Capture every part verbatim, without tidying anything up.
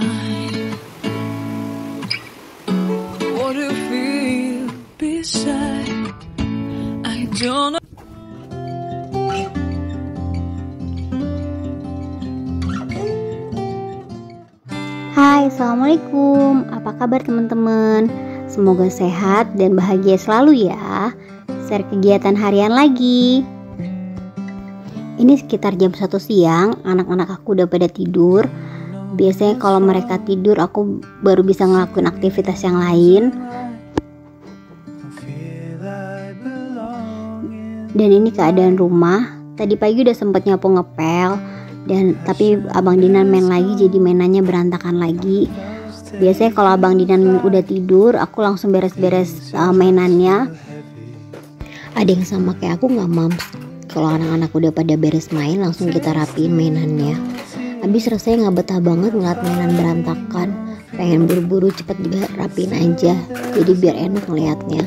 mind. What do you feel beside? I don't know. Hai, assalamualaikum. Apa kabar teman-teman? Semoga sehat dan bahagia selalu ya. Share kegiatan harian lagi. Ini sekitar jam satu siang. Anak-anak aku udah pada tidur. Biasanya kalau mereka tidur aku baru bisa ngelakuin aktivitas yang lain. Dan ini keadaan rumah. Tadi pagi udah sempet nyapu ngepel. Dan tapi Abang Dinan main lagi, jadi mainannya berantakan lagi. Biasanya kalau Abang Dinan udah tidur, aku langsung beres-beres uh, mainannya. Ada yang sama kayak aku nggak, Mams? Kalau anak-anak udah pada beres main, langsung kita rapiin mainannya. Habis rasanya nggak betah banget ngeliat mainan berantakan. Pengen buru-buru cepet rapiin aja, jadi biar enak ngeliatnya.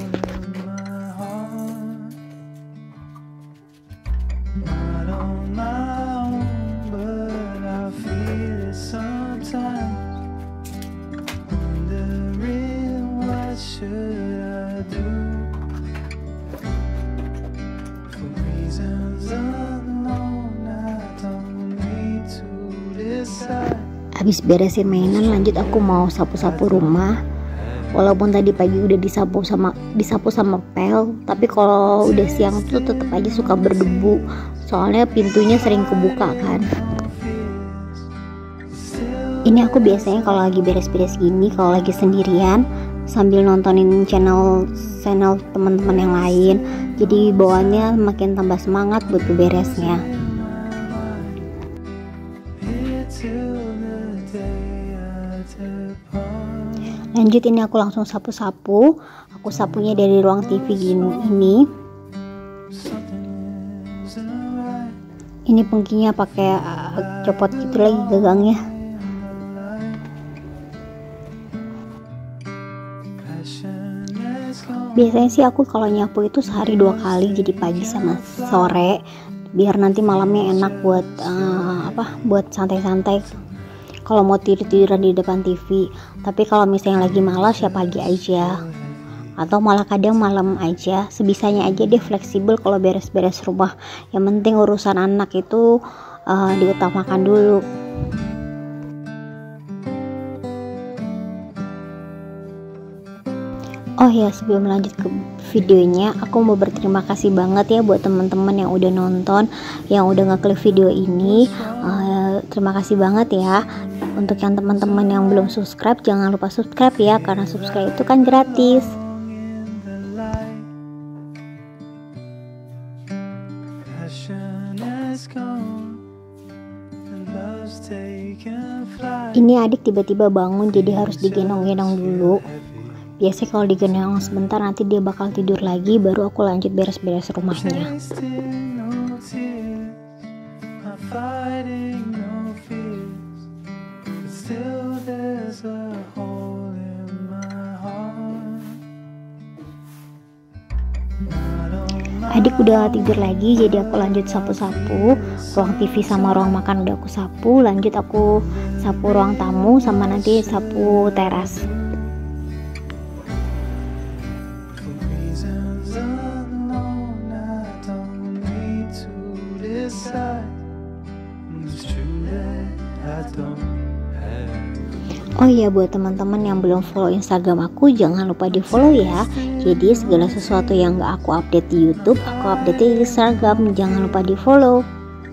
Habis beresin mainan, lanjut aku mau sapu-sapu rumah. Walaupun tadi pagi udah disapu sama disapu sama pel, tapi kalau udah siang tuh tetap aja suka berdebu. Soalnya pintunya sering kebuka kan. Ini aku biasanya kalau lagi beres-beres gini, kalau lagi sendirian sambil nontonin channel channel teman-teman yang lain. Jadi bawaannya makin tambah semangat buat beresnya. Lanjut ini aku langsung sapu-sapu. Aku sapunya dari ruang T V gini ini. Ini pengkinya pakai uh, copot gitu lagi gagangnya. Biasanya sih aku kalau nyapu itu sehari dua kali, jadi pagi sama sore, biar nanti malamnya enak buat uh, apa? Buat santai-santai. Kalau mau tidur-tiduran di depan T V. Tapi kalau misalnya lagi malas ya pagi aja, atau malah kadang malam aja. Sebisanya aja deh, fleksibel kalau beres-beres rumah. Yang penting urusan anak itu uh, diutamakan dulu. Oh ya, sebelum lanjut ke videonya, aku mau berterima kasih banget ya buat teman-teman yang udah nonton, yang udah ngeklik video ini. Uh, terima kasih banget ya. Untuk yang teman-teman yang belum subscribe, jangan lupa subscribe ya, karena subscribe itu kan gratis. Ini adik tiba-tiba bangun, jadi harus digendong-gendong dulu. Biasanya kalau digendong sebentar nanti dia bakal tidur lagi, baru aku lanjut beres-beres rumahnya. Adik udah tidur lagi, jadi aku lanjut sapu-sapu. Ruang T V sama ruang makan udah aku sapu. Lanjut aku sapu ruang tamu sama nanti sapu teras. Oh iya, buat teman-teman yang belum follow Instagram aku, jangan lupa di follow ya. Jadi segala sesuatu yang gak aku update di YouTube, aku update di Instagram. Jangan lupa di follow.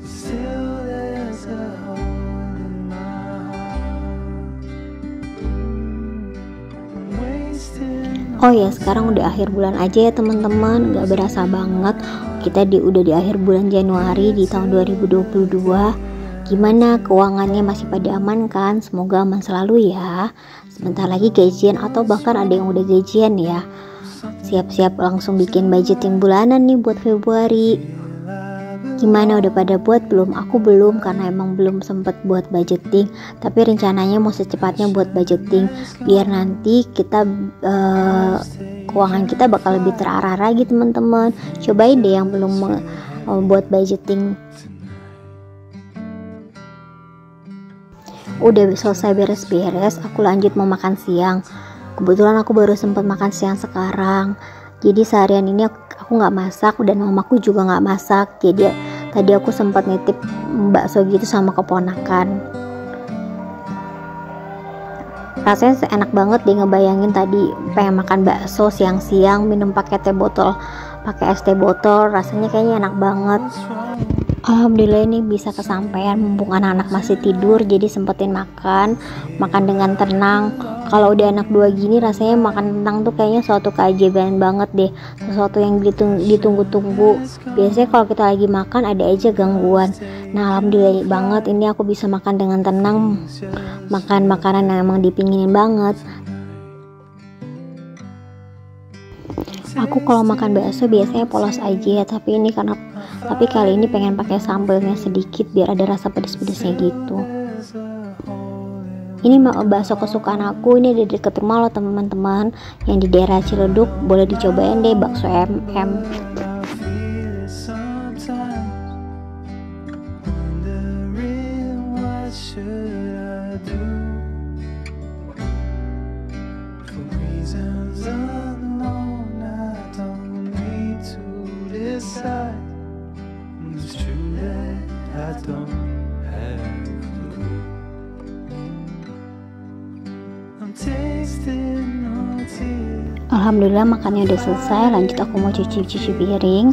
Oh ya, sekarang udah akhir bulan aja ya teman-teman. Gak berasa banget kita di, udah di akhir bulan Januari di tahun dua ribu dua puluh dua. Gimana keuangannya, masih pada aman kan? Semoga aman selalu ya. Sebentar lagi gajian atau bahkan ada yang udah gajian ya. Siap-siap langsung bikin budgeting bulanan nih buat Februari. Gimana, udah pada buat belum? Aku belum, karena emang belum sempet buat budgeting. Tapi rencananya mau secepatnya buat budgeting, biar nanti kita uh, keuangan kita bakal lebih terarah lagi teman-teman. Cobain deh yang belum uh, buat budgeting. Udah selesai beres-beres, aku lanjut mau makan siang. Kebetulan aku baru sempat makan siang sekarang. Jadi seharian ini aku nggak masak dan mamaku juga nggak masak. Jadi tadi aku sempat nitip bakso gitu sama keponakan. Rasanya enak banget deh, ngebayangin tadi pengen makan bakso siang-siang, minum pakai teh botol, pakai es teh botol, rasanya kayaknya enak banget. Alhamdulillah ini bisa kesampaian mumpung anak-anak masih tidur, jadi sempetin makan makan dengan tenang. Kalau udah anak dua gini rasanya makan tenang tuh kayaknya suatu keajaiban banget deh, sesuatu yang ditunggu-tunggu. Biasanya kalau kita lagi makan ada aja gangguan. Nah alhamdulillah banget ini aku bisa makan dengan tenang, makan makanan yang emang dipinginin banget. Aku kalau makan bakso biasanya polos aja, tapi ini karena tapi kali ini pengen pakai sambalnya sedikit biar ada rasa pedes-pedesnya gitu. Ini bakso kesukaan aku, ini di dekat rumah loh teman-teman, yang di daerah Ciledug. Boleh dicobain deh bakso M M. Alhamdulillah makannya udah selesai. Lanjut aku mau cuci-cuci piring.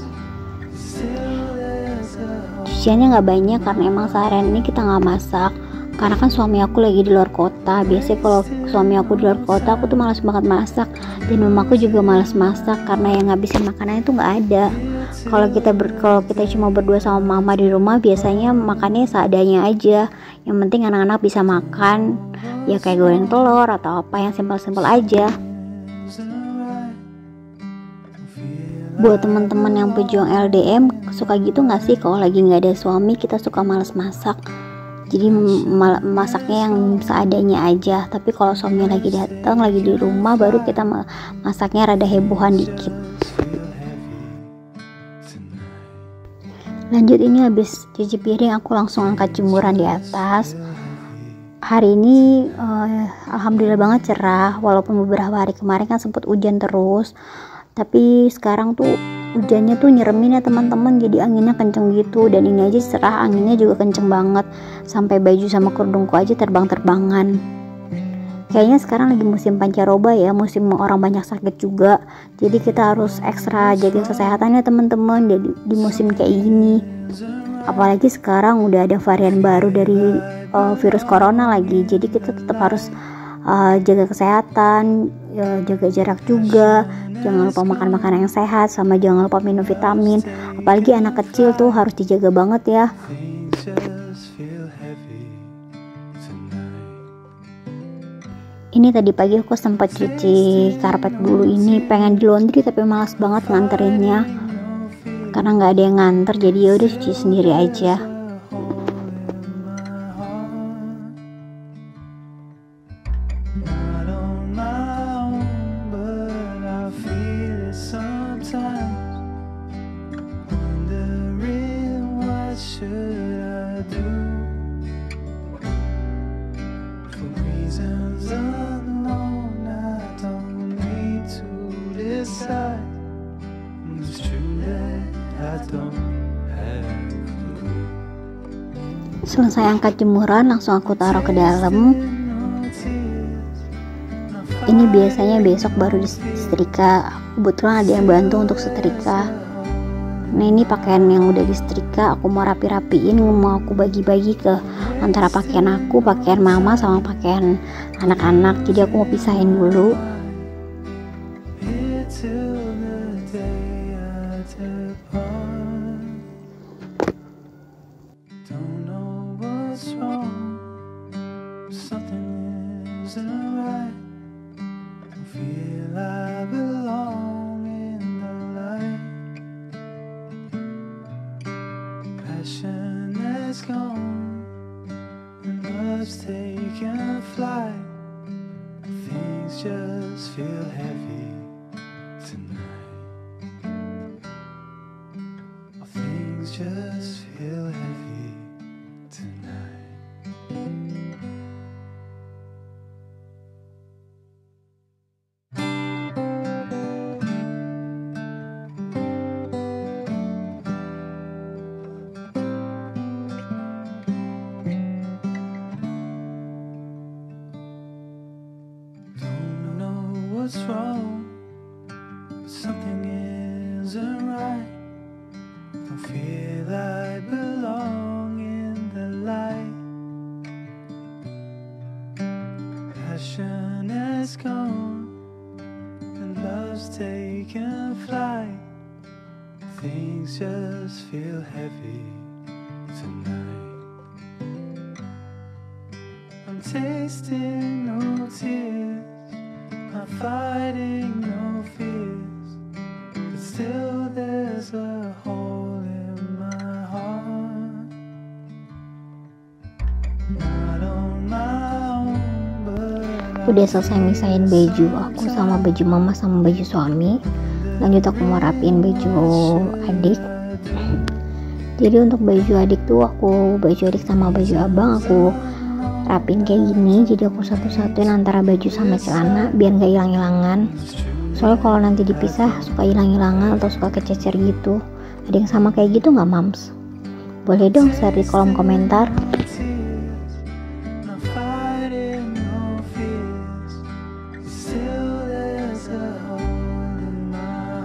Cuciannya nggak banyak karena emang seharian ini kita nggak masak, karena kan suami aku lagi di luar kota. Biasanya kalau suami aku di luar kota aku tuh malas banget masak, dan mamaku juga malas masak karena yang ngabisin makanan itu nggak ada. Kalau kita ber, kalau kita cuma berdua sama mama di rumah, biasanya makannya seadanya aja. Yang penting anak-anak bisa makan, ya kayak goreng telur atau apa yang simpel-simpel aja. Buat teman-teman yang pejuang L D M, suka gitu nggak sih kalau lagi nggak ada suami kita suka malas masak? Jadi masaknya yang seadanya aja. Tapi kalau suami lagi datang, lagi di rumah, baru kita masaknya rada hebohan dikit. Lanjut, ini habis cuci piring aku langsung angkat jemuran di atas. Hari ini uh, alhamdulillah banget cerah, walaupun beberapa hari kemarin kan sempat hujan terus. Tapi sekarang tuh hujannya tuh nyeremin ya teman-teman, jadi anginnya kenceng gitu. Dan ini aja cerah, anginnya juga kenceng banget, sampai baju sama kerudungku aja terbang-terbangan. Kayaknya sekarang lagi musim pancaroba ya, musim orang banyak sakit juga. Jadi kita harus ekstra jaga kesehatannya teman-teman di, di musim kayak gini. Apalagi sekarang udah ada varian baru dari uh, virus corona lagi. Jadi kita tetap harus uh, jaga kesehatan, uh, jaga jarak juga. Jangan lupa makan makanan yang sehat, sama jangan lupa minum vitamin. Apalagi anak kecil tuh harus dijaga banget ya. Ini tadi pagi aku sempat cuci karpet dulu, ini pengen di laundry tapi malas banget nganterinnya karena nggak ada yang nganter, jadi ya udah cuci sendiri aja. Selesai angkat jemuran, langsung aku taruh ke dalam. Ini biasanya besok baru disetrika. Kebetulan ada yang bantu untuk setrika. Nah ini pakaian yang udah disetrika aku mau rapi-rapiin, mau aku bagi-bagi ke antara pakaian aku, pakaian mama sama pakaian anak-anak. Jadi aku mau pisahin dulu. Taking flight, things just feel heavy tonight. Things just feel heavy tonight. what's wrong, but something isn't right. Don't feel I belong in the light. Passion has gone and love's taken flight. Things just feel heavy tonight. I'm tasting no tears, I'm fighting no fears, but still there's a hole in my heart. Not on my own, but Udah selesai misahin baju aku sama baju mama sama baju suami. Lanjut aku mau rapiin baju adik. Jadi untuk baju adik tuh aku baju adik sama baju abang aku rapiin kayak gini. Jadi aku satu-satuin antara baju sama celana biar nggak hilang-hilangan. Soalnya kalau nanti dipisah suka hilang-hilangan atau suka kececer gitu. Ada yang sama kayak gitu nggak mams? Boleh dong share di kolom komentar. not fighting no fears, still there's a hole in my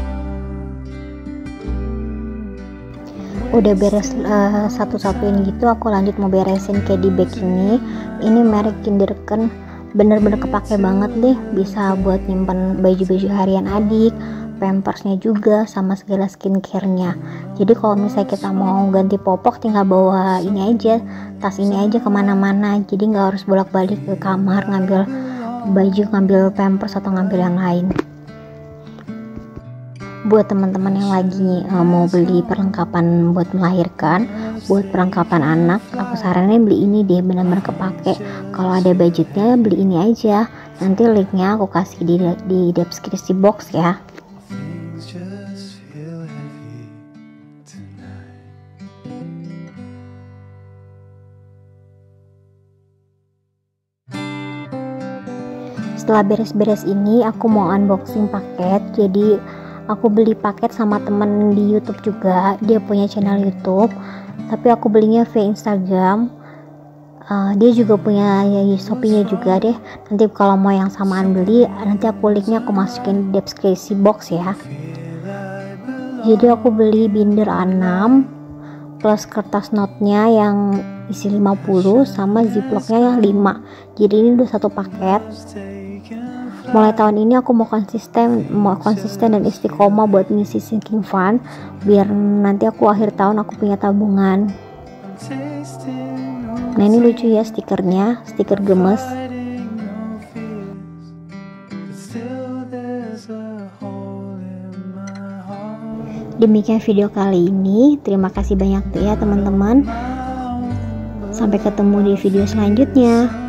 heart. Udah beres uh, satu-satuin gitu, aku lanjut mau beresin kayak di bag ini. Ini merek Kinderken, bener-bener kepake banget deh, bisa buat nyimpen baju-baju harian adik, pampersnya juga, sama segala skincare-nya. Jadi kalau misalnya kita mau ganti popok tinggal bawa ini aja, tas ini aja kemana-mana, jadi nggak harus bolak-balik ke kamar ngambil baju, ngambil pampers atau ngambil yang lain. Buat teman-teman yang lagi uh, mau beli perlengkapan buat melahirkan, buat perlengkapan anak, aku saranin beli ini deh, benar-benar kepake. Kalau ada budgetnya beli ini aja. Nanti linknya aku kasih di di deskripsi box ya. Things just feel heavy tonight. Setelah beres-beres ini aku mau unboxing paket. Jadi aku beli paket sama temen di YouTube juga, dia punya channel YouTube, tapi aku belinya via Instagram. Uh, dia juga punya ya, Shopee-nya juga deh. Nanti kalau mau yang samaan beli, nanti aku linknya aku masukin di deskripsi box ya. Jadi aku beli binder A enam plus kertas note-nya yang isi lima puluh sama ziplock-nya yang lima. Jadi ini udah satu paket. Mulai tahun ini aku mau konsisten, mau konsisten dan istiqomah buat ngisi sinking fund, biar nanti aku akhir tahun aku punya tabungan. Nah ini lucu ya stikernya, stiker gemes. Demikian video kali ini, terima kasih banyak ya teman-teman. Sampai ketemu di video selanjutnya.